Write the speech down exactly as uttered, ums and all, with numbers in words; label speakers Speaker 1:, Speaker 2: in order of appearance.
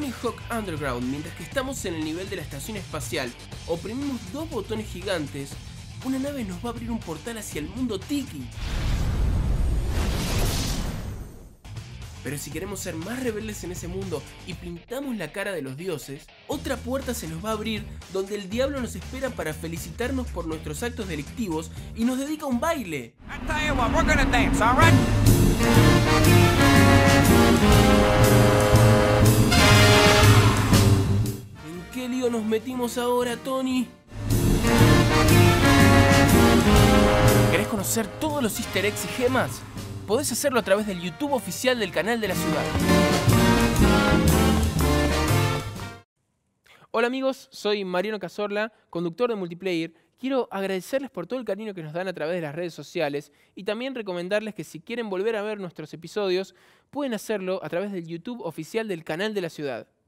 Speaker 1: Tony Hawk Underground, mientras que estamos en el nivel de la estación espacial, oprimimos dos botones gigantes, una nave nos va a abrir un portal hacia el mundo Tiki. Pero si queremos ser más rebeldes en ese mundo y pintamos la cara de los dioses, otra puerta se nos va a abrir donde el diablo nos espera para felicitarnos por nuestros actos delictivos y nos dedica un baile. ¿En qué lío nos metimos ahora, Tony? ¿Querés conocer todos los easter eggs y gemas? Podés hacerlo a través del YouTube oficial del canal de la ciudad. Hola amigos, soy Mariano Cazorla, conductor de Multiplayer. Quiero agradecerles por todo el cariño que nos dan a través de las redes sociales y también recomendarles que si quieren volver a ver nuestros episodios, pueden hacerlo a través del YouTube oficial del canal de la ciudad.